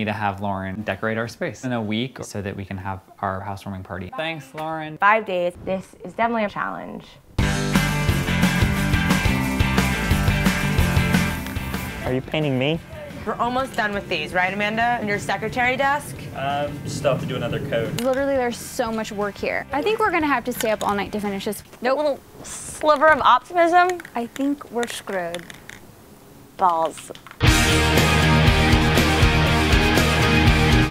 to have Lauren decorate our space in a week so that we can have our housewarming party. Thanks, Lauren. 5 days. This is definitely a challenge. Are you painting me? We're almost done with these, right, Amanda? On your secretary desk? Still have to do another coat. Literally, there's so much work here. I think we're gonna have to stay up all night to finish this. Nope. A little sliver of optimism. I think we're screwed. Balls.